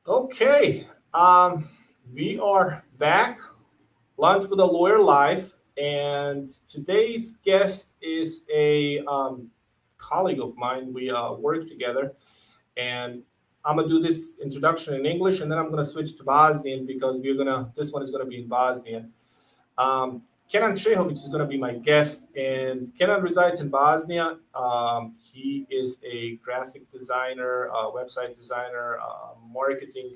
Okay, we are back, Lunch with a Lawyer Live, and today's guest is a colleague of mine. We work together, and I'm gonna do this introduction in English, and then I'm gonna switch to Bosnian because this one is gonna be in Bosnian. Kenan Sehovic is going to be my guest, and Kenan resides in Bosnia. He is a graphic designer, website designer, marketing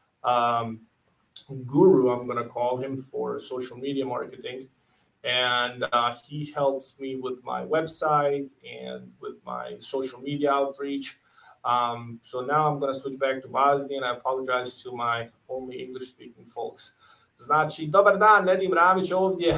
guru, I'm going to call him, for social media marketing. And he helps me with my website and with my social media outreach. So now I'm going to switch back to Bosnian. I apologize to my only English-speaking folks. Znači, dobar dan, Nedim Ramić ovdje,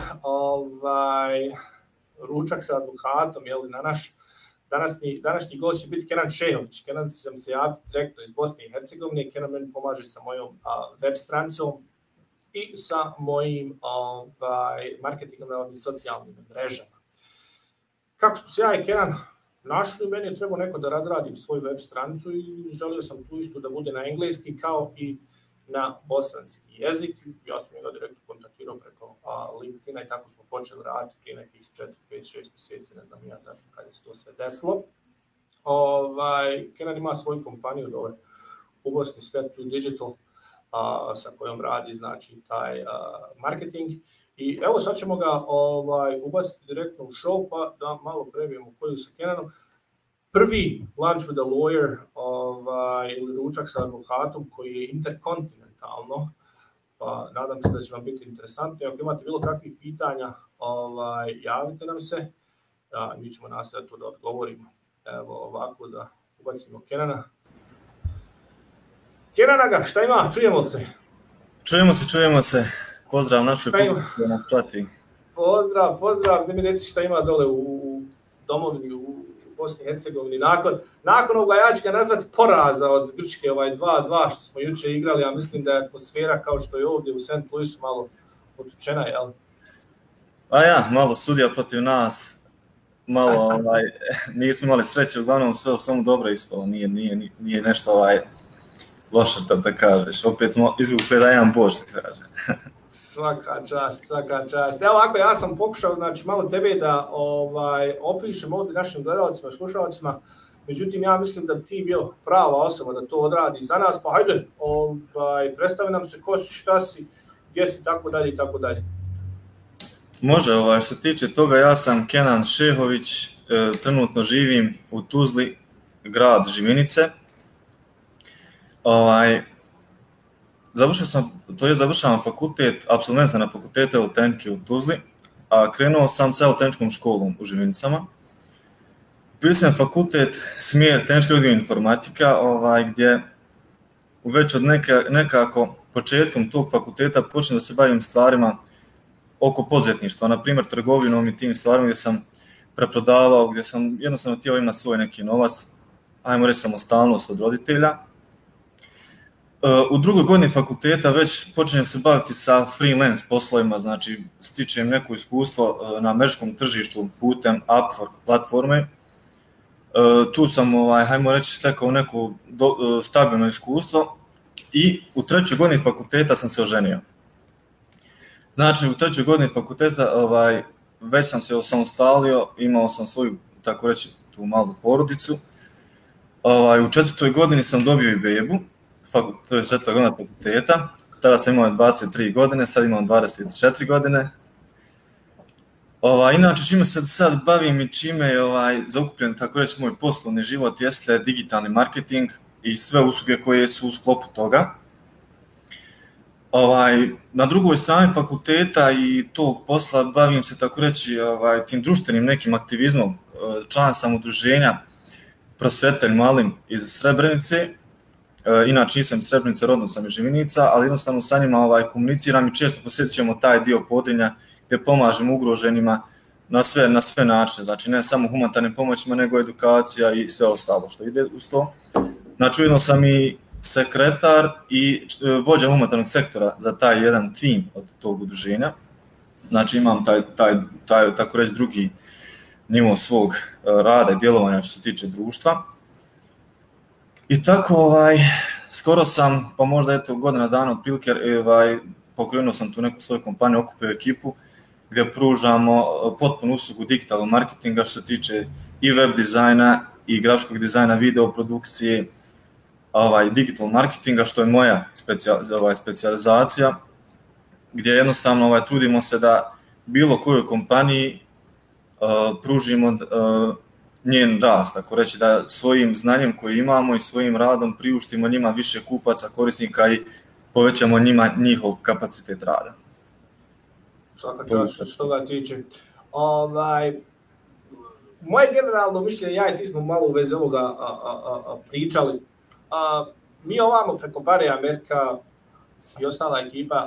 ručak sa advokatom, današnji gost će biti Kenan Sehovic. Kenan će se javiti direktno iz Bosne i Hercegovine. Kenan meni pomaže sa mojom web stranicom i sa mojim marketingom na ovim socijalnim mrežama. Kako smo se ja i Kenan našli, meni je trebao neko da razradim svoju web stranicu i želio sam tu istu da bude na engleski kao i na bosanski jezik. Ja sam ga direktno kontaktirao preko LinkedIna i tako smo počeli raditi prije nekih 4, 5, 6 mjeseci, ne znam ja tačno kada se to sve desilo. Kenan ima svoju kompaniju dole u Bosni, Step2Digital, sa kojom radi znači taj marketing. I evo sad ćemo ga ubaciti direktno u show pa da malo prebijemo koju sa Kenanom. Prvi Lunch with a Lawyer ili ručak sa advokatom koji je interkontinentalno, pa nadam se da će vam biti interesantno. Ako imate bilo kakvih pitanja, javite nam se, mi ćemo nastaviti to da odgovorimo. Evo ovako da ubacimo Kenana. Kenana, šta ima? Čujemo se? Čujemo se. Pozdrav našoj publici koja nas prati. Pozdrav, da mi reci šta ima dole u domovini, u Bosni i Hercegovini. Nakon ovoga ja ću ga nazvati poraza od Grčke 2-2 što smo juče igrali, ja mislim da je atmosfera kao što je ovdje u St. Louisu malo otučena, jel? A ja, malo sudija protiv nas, malo nismo imali sreće, uglavnom sve samo dobro ispalo, nije nešto loše što da kažeš, opet smo izvukli da jedan bož, da kaže. Svaka čast. Evo ovako, ja sam pokušao znači, malo tebe da opišem ovdje našim gledalcima i slušalcima, međutim ja mislim da bi ti bio prava osoba da to odradi za nas, pa hajde, predstavi nam se ko si, šta si, gdje si, tako dalje. Može, što se tiče toga, ja sam Kenan Sehovic, trenutno živim u Tuzli, grad Živinice. Završavam fakultet, absolvent sam na fakultetu elektrotehnike u Tuzli, a krenuo sam sa elektroničkom školom u Živinicama. Upisao fakultet smjer tehnička odgoja informatika, gdje već od nekako početkom tog fakulteta počnem da se bavim stvarima oko poduzetništva, na primjer trgovinom i tim stvarima gdje sam preprodavao, gdje sam jednostavno htio imati svoj neki novac, ajmo reći samostalnost od roditelja. U drugoj godini fakulteta već počinjem se baviti sa freelance poslovima, znači stičem neko iskustvo na američkom tržištu putem Upwork platforme. Tu sam, hajmo reći, stekao neko stabilno iskustvo i u trećoj godini fakulteta sam se oženio. Znači, u trećoj godini fakulteta već sam se osamostalio, imao sam svoju, tako reći, tu malu porodicu. U četvrtoj godini sam dobio i bebu. To je 4. godina fakulteta, tada sam imao 23 godine, sad imam 24 godine. Inače, čime se sad bavim i čime je zaokupljen, tako reći, moj poslovni život jeste digitalni marketing i sve usluge koje su u sklopu toga. Na drugoj strani fakulteta i tog posla bavim se, tako reći, tim društvenim nekim aktivizmom. Član sam udruženja Prosvetelj Malim iz Srebrenice. Inače nisam iz Srebrenice, rodom sam iz Živinica, ali jednostavno sa njima komuniciram i često posjećamo taj dio Podrinja gdje pomažemo ugroženima na sve načine, znači ne samo humanitarnim pomoćima, nego edukacija i sve ostalo što ide uz to. Znači ujedno sam i sekretar i vođa humanitarnog sektora za taj jedan tim od tog udruženja. Znači imam taj tako reći drugi nivo svog rada i djelovanja što se tiče društva. I tako skoro sam, pa možda eto godina dana otprilike, pokrenuo sam tu neku svoju kompaniju, okupio ekipu gdje pružamo potpunu uslugu digitalnog marketinga što se tiče i web dizajna i grafičkog dizajna, video produkcije, digital marketinga što je moja specijalizacija, gdje jednostavno trudimo se da bilo kojoj kompaniji pružimo njen rast, tako reći, da svojim znanjem koje imamo i svojim radom priuštimo njima više kupaca, korisnika i povećamo njima njihov kapacitet rada. Svaka čast što se toga tiče. Moje generalno mišljenje, ja i ti smo malo u vezi ovoga pričali. Mi ovamo preko Bajric Ramica i ostala ekipa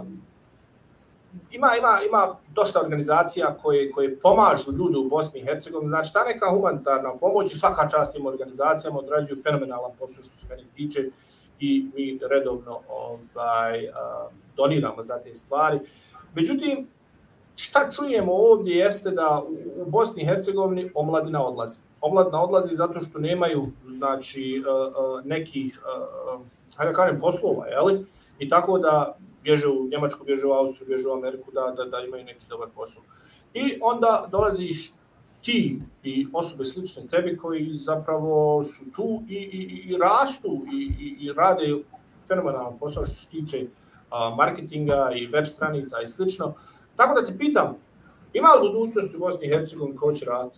ima dosta organizacija koje pomažu ljudi u Bosni i Hercegovini. Znači, ta neka humanitarna pomoć i svaka čast tim organizacijama odrađuju fenomenalan posao što se meni tiče i mi redovno doniramo za te stvari. Međutim, šta čujemo ovdje jeste da u Bosni i Hercegovini omladina odlazi. Omladina odlazi zato što nemaju, znači, nekih, hajde kažem, poslova, jeli? I tako da bježe u Njemačku, bježe u Austriju, bježe u Ameriku da imaju neki dobar posao. I onda dolaziš ti i osobe slične tebi koji zapravo su tu i rastu i rade fenomenalan posao što se tiče marketinga i web stranica i slično. Tako da ti pitam, ima li budućnosti u Bosni i Hercegovini ko će raditi?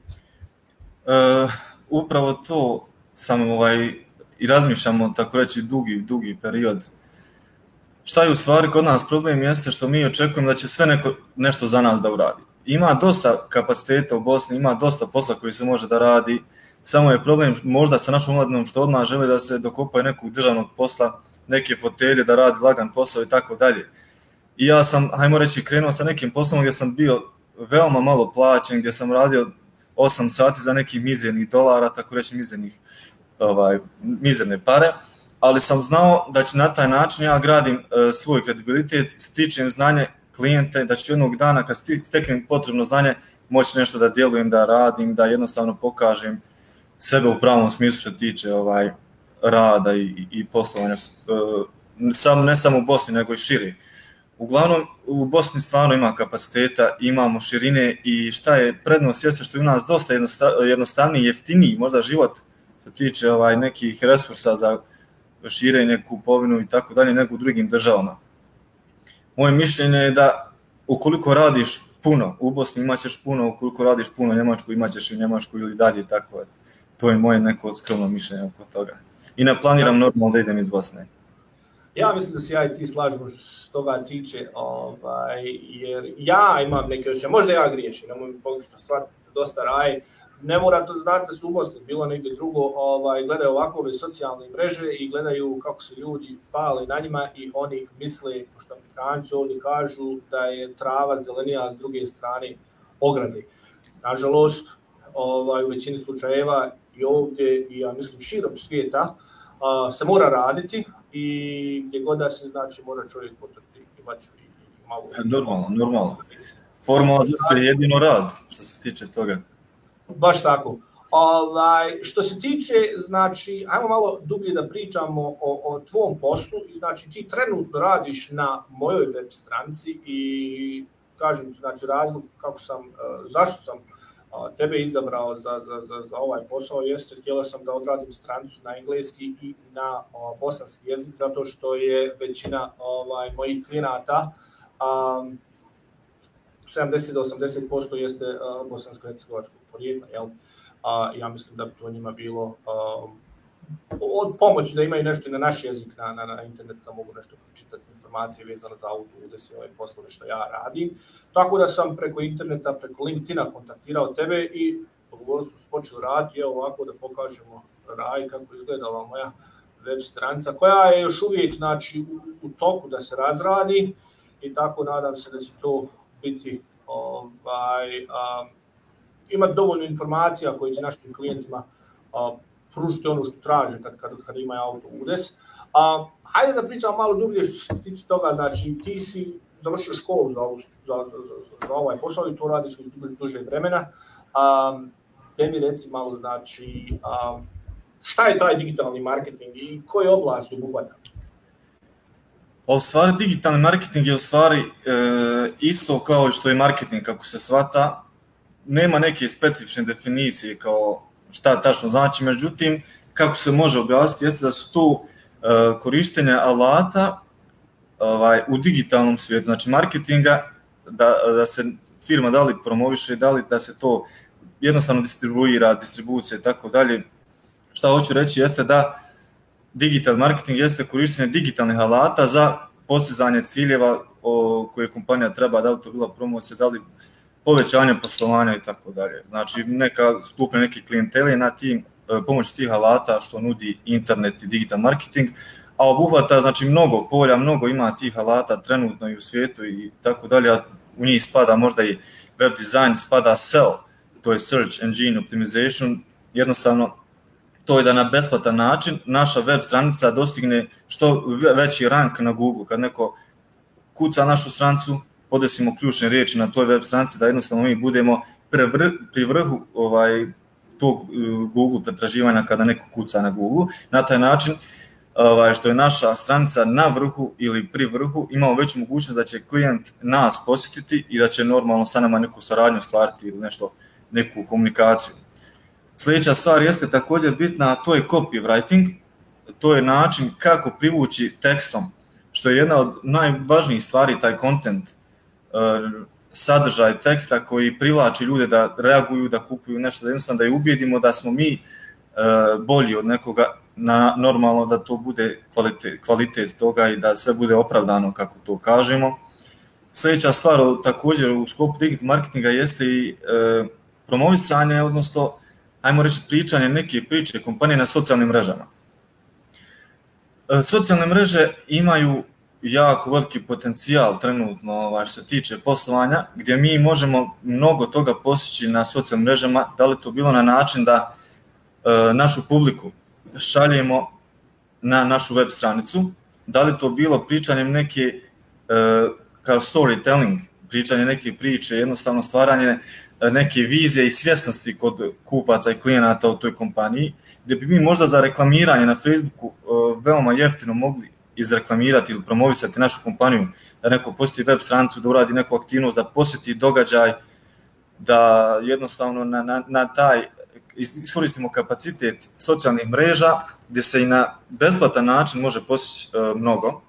Upravo to sam i razmišljamo, tako reći, dugi period. Šta je u stvari kod nas problem jeste što mi očekujemo da će sve nešto za nas da uradi. Ima dosta kapaciteta u Bosni, ima dosta posla koji se može da radi, samo je problem možda sa našom omladinom što odmah želi da se dokopaju nekog državnog posla, neke fotelje, da radi lagan posao i tako dalje. I ja sam, hajmo reći, krenuo sa nekim poslom gdje sam bio veoma malo plaćen, gdje sam radio 8 sati za nekih mizernih dolara, tako reći mizerne pare, ali sam znao da će na taj način ja gradim svoj kredibilitet, stičem znanje klijente, da ću jednog dana kad steknem potrebno znanje moći nešto da djelujem, da radim, da jednostavno pokažem sebe u pravom smislu što tiče rada i poslovanja, ne samo u Bosni nego i šire. Uglavnom, u Bosni stvarno ima kapaciteta, imamo širine i šta je prednost jeste što je u nas dosta jednostavniji, jeftiniji možda život što tiče nekih resursa za širenje, kupovinu i tako dalje nego u drugim državama. Moje mišljenje je da ukoliko radiš puno u Bosni imat ćeš puno, ukoliko radiš puno u Njemačku imat ćeš i u Njemačku ili dalje, tako. To je moje neko skromno mišljenje oko toga. I ne planiram normalno da idem iz Bosne. Ja mislim da se ja i ti slažemo što se toga tiče, jer ja imam neke osjećaje, možda ja griješim, nemoj mi pogrešno shvatiti, dosta raje, ne mora to znati da su u Bosni, bilo negdje drugo, gledaju ovakve socijalne mreže i gledaju kako se ljudi pale na njima i oni misle, pošto Amerikanci ovdje kažu da je trava zelenija s druge strane ograde. Nažalost, u većini slučajeva i ovdje, i ja mislim širom svijeta, se mora raditi i gdje god da se znači mora čovjek potrati imati i malo... Normalno. Formula za uspjeh je jedino rad, što se tiče toga. Baš tako. Što se tiče, znači, ajmo malo dublje da pričamo o tvom poslu. Znači, ti trenutno radiš na mojoj web stranici i kažem, znači, razlog zašto sam tebe izabrao za ovaj posao jeste, htjela sam da odradim stranicu na engleski i na bosanski jezik, zato što je većina mojih klijenata 70-80% jeste bosansko-hercegovačkog porijekla, jel? Ja mislim da bi to njima bilo od pomoći da imaju nešto i na naš jezik na internetu, da mogu nešto pročitati informacije vezane za auto, udesi, ove poslove što ja radim. Tako da sam preko interneta, preko LinkedIna kontaktirao tebe i dogovorili smo se počeli raditi, evo ovako da pokažemo Raji kako izgleda ova moja web stranica, koja je još uvijek znači, u toku da se razradi i tako nadam se da će to biti imati dovoljno informacija koje će našim klijentima pružiti ono što traže kad imaju auto udes. Hajde da pričam malo dublje što se tiče toga, znači ti si završio školu za ovaj posao i to radiš već duže vremena. Te mi reci malo, znači, Šta je taj digitalni marketing i koje oblasti obuhvata? U stvari, digitalni marketing je u stvari isto kao što je marketing, kako se shvata. Nema neke specifične definicije kao šta tačno znači, međutim, kako se može objasniti, jeste da su tu korištenje alata u digitalnom svijetu, znači marketinga, da se firma da li promoviše, da li da se to jednostavno distribuira, distribucija i tako dalje. Šta hoću reći jeste da digital marketing jeste korištenje digitalnih alata za postizanje ciljeva koje kompanija treba, da li to bila promocija, da li povećanje poslovanja i tako dalje. Znači neka skupljanje neke klijentele na tim pomoću tih alata što nudi internet i digital marketing, a obuhvata znači mnogo polja, mnogo ima tih alata trenutno i u svijetu i tako dalje, a u njih spada možda i web design, spada SEO, to je Search Engine Optimization, jednostavno to je da na besplatan način naša web stranica dostigne što veći rank na Google. Kad neko kuca našu stranicu, podesimo ključne riječi na toj web stranici, da jednostavno mi budemo pri vrhu tog Google pretraživanja kada neko kuca na Google. Na taj način što je naša stranica na vrhu ili pri vrhu, imamo veću mogućnost da će klijent nas posjetiti i da će normalno sa nama neku saradnju ostvariti ili neku komunikaciju. Sljedeća stvar jeste također bitna, a to je copywriting, to je način kako privući tekstom, što je jedna od najvažnijih stvari, taj content, sadržaj teksta koji privlači ljude da reaguju, da kupuju nešto, da jednostavno da je ubijedimo da smo mi bolji od nekoga, normalno da to bude kvalitet toga i da sve bude opravdano kako to kažemo. Sljedeća stvar također u sklopu digital marketinga jeste i promovisanje, odnosno ajmo reći pričanje neke priče kompanije na socijalnim mrežama. Socijalne mreže imaju jako veliki potencijal trenutno što se tiče poslovanja, gdje mi možemo mnogo toga postići na socijalnim mrežama, da li to bilo na način da našu publiku šaljemo na našu web stranicu, da li to bilo pričanjem neke kao storytelling, pričanje neke priče, jednostavno stvaranje neke vizije i svjesnosti kod kupaca i klijenata u toj kompaniji, gdje bi mi možda za reklamiranje na Facebooku veoma jeftino mogli izreklamirati ili promovisati našu kompaniju, da neko posjeti web stranicu, da uradi neku aktivnost, da posjeti događaj, da jednostavno na taj iskoristimo kapacitet socijalnih mreža, gdje se i na besplatan način može postići mnogo.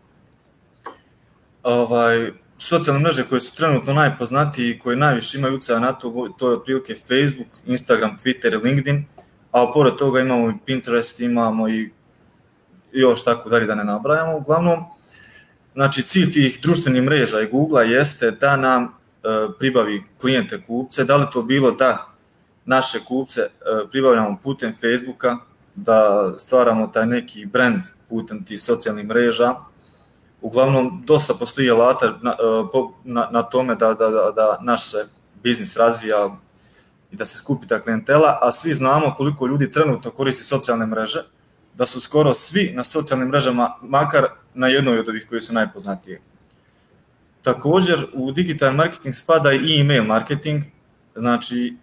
Socijalne mreže koje su trenutno najpoznatije i koje najviše imaju utjecaja na to je otprilike Facebook, Instagram, Twitter i LinkedIn, a pored toga imamo i Pinterest, imamo i još tako dalje da ne nabrajamo. Uglavnom, znači cilj tih društvenih mreža i Google-a jeste da nam pribavi klijente kupce, da li to bilo da naše kupce pribavljamo putem Facebooka, da stvaramo taj neki brand putem tih socijalnih mreža. Uglavnom, dosta postoji alata na tome da naš se biznis razvija i da se skupi ta klijentela, a svi znamo koliko ljudi trenutno koristi socijalne mreže, da su skoro svi na socijalnim mrežama, makar na jednoj od ovih koji su najpoznatije. Također, u digital marketing spada i e-mail marketing, znači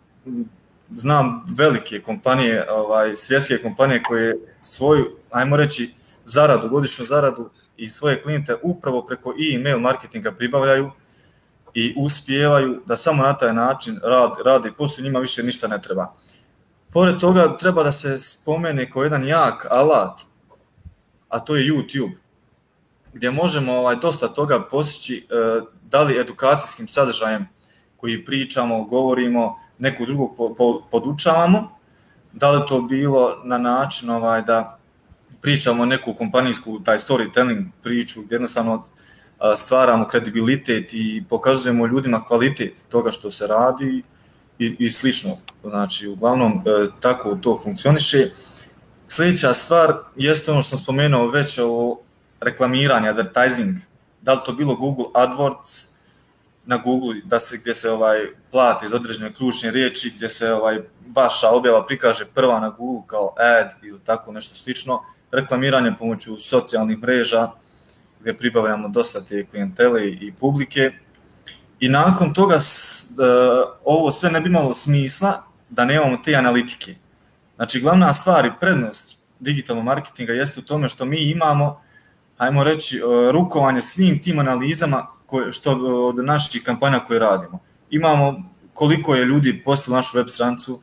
znam velike kompanije, svjetske kompanije koje svoju, ajmo reći, godišnju zaradu i svoje klijente upravo preko e-mail marketinga pribavljaju i uspijevaju da samo na taj način rade posao, njima više ništa ne treba. Pored toga treba da se spomene kao jedan jak alat, a to je YouTube, gdje možemo dosta toga postići, da li edukacijskim sadržajem koji pričamo, govorimo, nekog drugog podučavamo, da li to bilo na način da pričamo neku kompanijsku, taj storytelling priču, gdje jednostavno stvaramo kredibilitet i pokazujemo ljudima kvalitet toga što se radi i slično. Znači, uglavnom, tako to funkcioniše. Sljedeća stvar jeste ono što sam spomenuo već o reklamiranje, advertising, da li to bilo Google AdWords na Google, gdje se plati iz određene ključne riječi, gdje se vaša objava prikaže prva na Google kao ad ili tako nešto slično, reklamiranje pomoću socijalnih mreža, gdje pribavljamo dosta te klijentele i publike. I nakon toga ovo sve ne bi imalo smisla da nemamo te analitike. Znači, glavna stvar i prednost digitalnog marketinga jeste u tome što mi imamo, ajmo reći, rukovanje svim tim analizama od naših kampanja koje radimo. Imamo koliko je ljudi posjetilo našu web stranicu,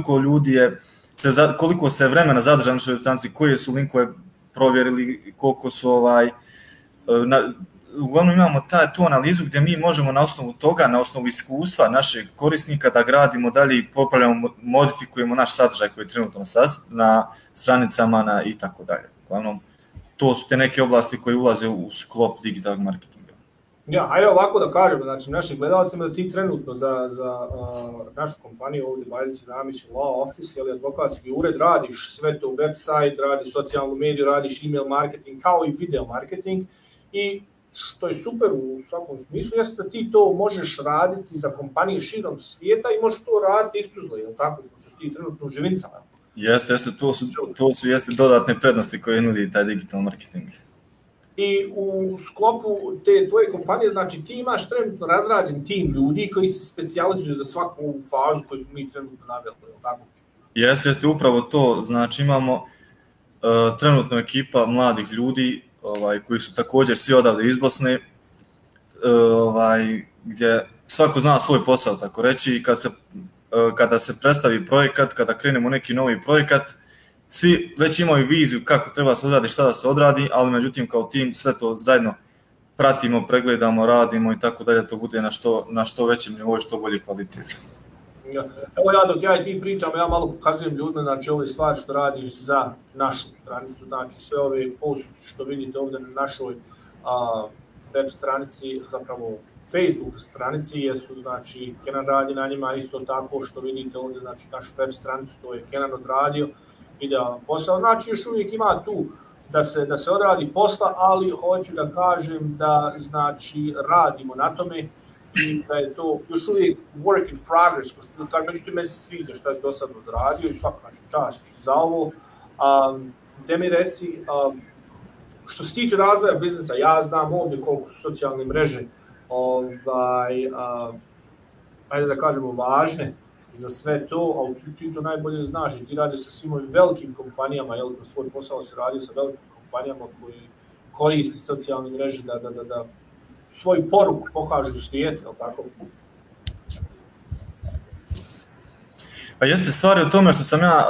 koliko se vremena zadrža na našoj web stranici, koje su linkove provjerili, koliko su uglavnom imamo tu analizu gdje mi možemo na osnovu toga, na osnovu iskustva našeg korisnika da gradimo dalje i popravljamo, modifikujemo naš sadržaj koji je trenutno na stranicama i tako dalje. Uglavnom, to su te neke oblasti koje ulaze u sklop digitalnog marketinga. Ja, hajde ovako da kažemo, znači našim gledalcima da ti trenutno za našu kompaniju ovdje Bajric Ramic Law Office ili advokatski ured radiš sve to, website, radiš socijalnu mediju, radiš email marketing kao i video marketing i što je super u svakom smislu jeste da ti to možeš raditi za kompanije širom svijeta i možeš to raditi isto je li tako, što si ti trenutno u živincama. Jeste, to su dodatne prednosti koje nudi taj digital marketing. I u sklopu te tvoje kompanije, znači ti imaš trenutno razrađen tim ljudi koji se specijalizuju za svaku ovu fazu koju smo mi trenutno naveli, je li tako? Jeste, upravo to, znači imamo trenutno ekipa mladih ljudi koji su također svi odavde iz Bosne, gdje svako zna svoj posao, tako reći, i kada se predstavi projekat, kada krenemo neki novi projekat, svi već imaju viziju kako treba se odradi, šta da se odradi, ali međutim kao tim sve to zajedno pratimo, pregledamo, radimo i tako dalje, to bude na što većem nivou i što bolji kvalitet. Evo ja dok ja i ti pričam, ja malo pokazujem ljudima, znači ove stvari što radiš za našu stranicu, znači sve ove post što vidite ovdje na našoj web stranici, zapravo Facebook stranici, jesu znači Kenan radi na njima, isto tako što vidite ovdje, znači našu web stranicu, to je Kenan odradio, idealan posao, znači još uvijek ima tu da se odradi posla, ali hoću da kažem da znači radimo na tome i da je to još uvijek work in progress, međutim meni se sviđa šta si do sad odradio i svaka čast za ovo. Gde mi reci, što se tiče razvoja biznisa, ja znam ovdje koliko su socijalne mreže ajde da kažemo važne za sve to, ali ti to najbolje znaš i ti radiš sa svim ovim velikim kompanijama, jel, kroz svoj posao se radio sa velikim kompanijama koji koristi socijalne mreže da svoju poruku pokažu u svijetu, jel tako? Pa jeste stvari o tome što sam ja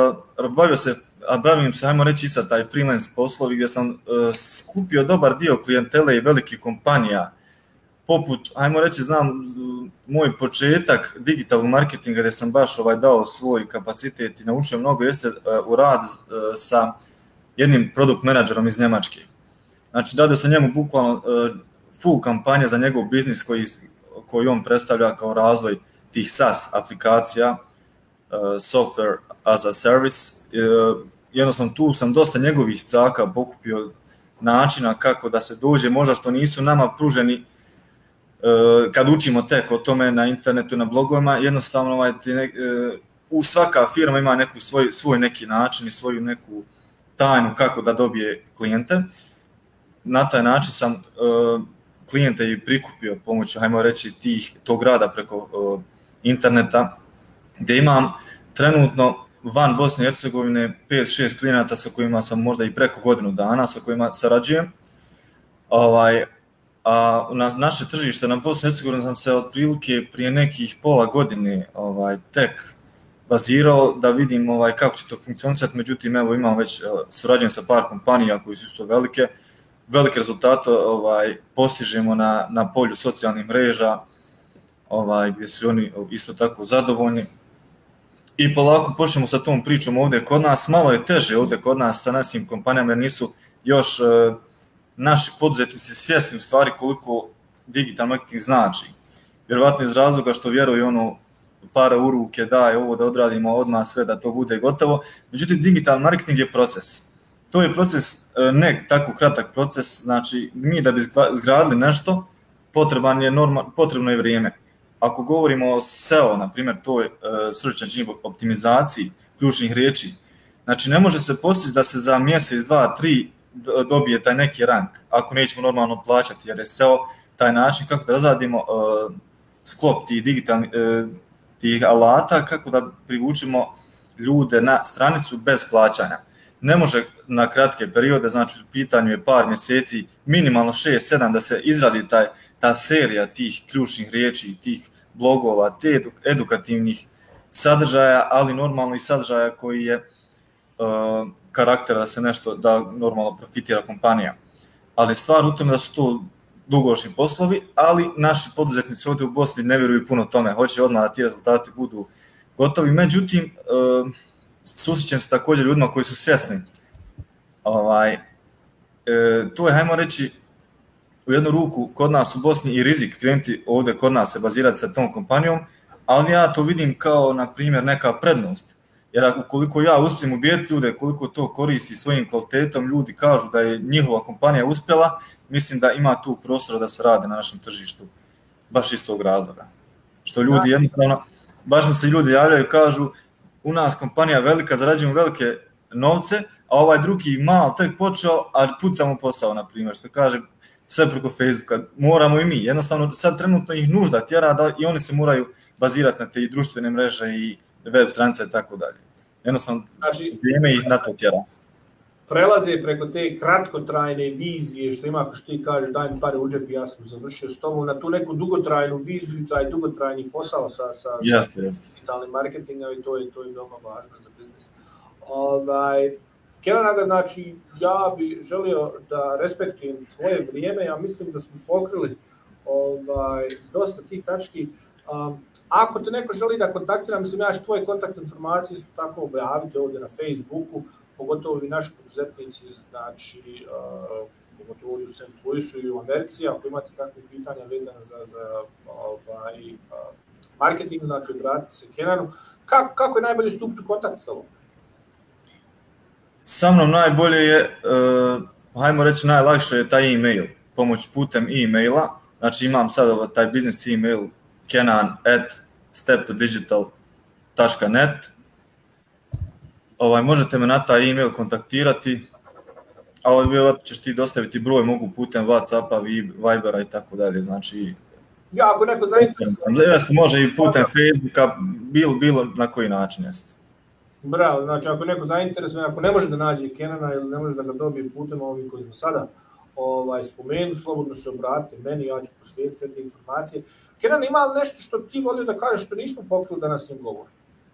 bavim se, ajmo reći, sa taj freelance poslovi gdje sam skupio dobar dio klijentele i velikih kompanija, poput, ajmo reći, znam moj početak digitalnog marketinga gdje sam baš dao svoj kapacitet i naučio mnogo, jeste u rad sa jednim produkt menadžerom iz Njemačke. Znači, radio sam njemu bukvalno full kampanja za njegov biznis koji on predstavlja kao razvoj tih SaaS aplikacija, software as a service. Jednostavno tu sam dosta njegovih caka pokupio načina kako da se dođe, možda što nisu nama pruženi kad učimo tek o tome na internetu, na blogovima, jednostavno u svaka firma ima neku svoj neki način i svoju neku tajnu kako da dobije klijente. Na taj način sam klijente i prikupio pomoću, hajmo reći, tog rada preko interneta, gdje imam trenutno van Bosne i Hercegovine 5-6 klijenata sa kojima sam možda i preko godinu dana, sa kojima sarađujem. A na naše tržište na Bosnu i Hercegovini sam se otprilike prije nekih pola godine tek bazirao da vidim kako će to funkcionisati, međutim evo imam već surađujem sa par kompanija koji su isto velike rezultate postižemo na polju socijalnih mreža, gdje su oni isto tako zadovoljni. I polako počnemo sa tom pričom ovdje kod nas, malo je teže ovdje kod nas sa našim kompanijama jer nisu još naši poduzetnici svjesni u stvari koliko digital marketing znači. Vjerovatno iz razloga što vjeruju para u ruke, daj ovo da odradimo odmah sve da to bude gotovo. Međutim, digital marketing je proces. To je proces, ne tako kratak proces, znači mi da bi zgradili nešto, potrebno je vrijeme. Ako govorimo o SEO, na primjer, to je search engine optimizaciji ključnih riječi, znači ne može se postići da se za mjesec, 2, 3 dobije taj neki rank, ako nećemo normalno plaćati, jer je SEO taj način kako da razradimo sklop tih digitalnih tih alata, kako da privučemo ljude na stranicu bez plaćanja. Ne može na kratke periode, znači u pitanju je par mjeseci, minimalno 6-7 da se izradi ta serija tih ključnih riječi, tih blogova, te edukativnih sadržaja, ali normalno i sadržaja koji je karakter da se nešto, da normalno profitira kompanija. Ali stvar u tome da su to dugoročni poslovi, ali naši poduzetnici ovdje u Bosni ne vjeruju puno tome, hoće odmah da ti rezultati budu gotovi. Međutim, susrećem se također ljudima koji su svjesni. To je, hajmo reći, u jednu ruku kod nas u Bosni i rizik krenuti ovdje kod nas se bazirati sa tom kompanijom, ali ja to vidim kao, na primjer, neka prednost. Jer ukoliko ja uspijem ubijeti ljude, koliko to koristi svojim kvalitetom, ljudi kažu da je njihova kompanija uspjela, mislim da ima tu prostora da se rade na našem tržištu, baš iz tog razloga. Što ljudi jednostavno, baš mi se ljudi javljaju i kažu, u nas kompanija velika, zarađujemo velike novce, a ovaj drugi mal tek počeo, a pucamo posao, na primjer, što kaže sve preko Facebooka, moramo i mi. Jednostavno, sad trenutno ih nužda tjera da i oni se moraju bazirati na te i društvene mreže i web stranice i tako dalje. Jednostavno, znači, vrijeme ih na to tjera. Prelaze preko te kratkotrajne vizije, što ima, ako što ti kažeš, daj mi pare u džep i ja sam završio s tobom, na tu neku dugotrajnu viziju i taj dugotrajni posao sa digitalnim marketingom i to je veoma važno za biznis. Kenan, znači, ja bih želio da respektujem tvoje vrijeme, ja mislim da smo pokrili dosta tih tački. Ako te neko želi da kontaktira, mislim, ja ću tvoje kontaktne informacije isto tako objaviti ovdje na Facebooku, pogotovo i naši poduzetnici, znači, pogotovo i u St. Louisu i u Americi, ako imate kakve pitanja vezane za marketing, znači, obratite se Kenanu. Kako je najbolje stupiti u kontakt s tobom? Sa mnom najbolje je, hajmo reći, najlakše je taj e-mail, pomoć putem e-maila. Znači, imam sad taj business e-mail kenan@step2digital.net. Možete me na taj e-mail kontaktirati, a vjerojatno ćeš ti dostaviti broj, mogu putem Whatsappa, Vibera i tako dalje. Znači, ja, ako neko zainteresovan. Može i putem Facebooka, bilo na koji način jeste. Bravo, znači ako neko zainteresovan, ako ne može da nađe Kenana ili ne može da ga dobije putem ovih koji smo sada spomenu, slobodno se obratite meni, ja ću proslijediti sve te informacije. Kenan, ima li nešto što ti volio da kažeš što nismo pokrili da nas njim govori?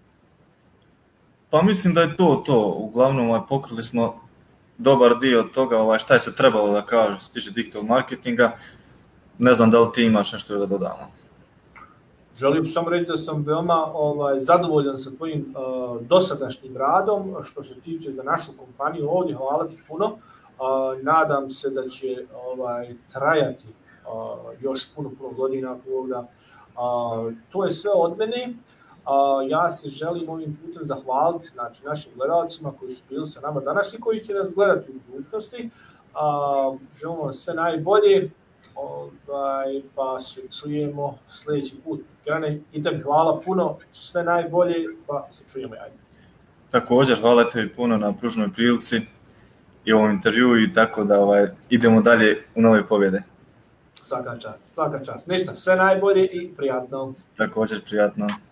Pa mislim da je to. Uglavnom pokrili smo dobar dio toga šta je se trebalo da kaže što se tiče digital marketinga. Ne znam da li ti imaš nešto da dodamo. Želim samo reći da sam veoma zadovoljan sa tvojim dosadašnjim radom što se tiče za našu kompaniju ovdje. Hvala ti puno. Nadam se da će trajati još puno godina ovdje. To je sve od mene. Ja se želim ovim putem zahvaliti, znači, našim gledalcima koji su bili sa nama danas i koji će nas gledati u budućnosti. Želim vam sve najbolje. Pa se čujemo sljedeći put. Kenane, i tebi hvala puno, sve najbolje, pa se čujemo. Ajde. Također, hvala tebi puno na pružnoj prilici i ovom intervju i tako da idemo dalje u nove pobjede. Svaka čast. Ništa, sve najbolje i prijatno. Također, prijatno.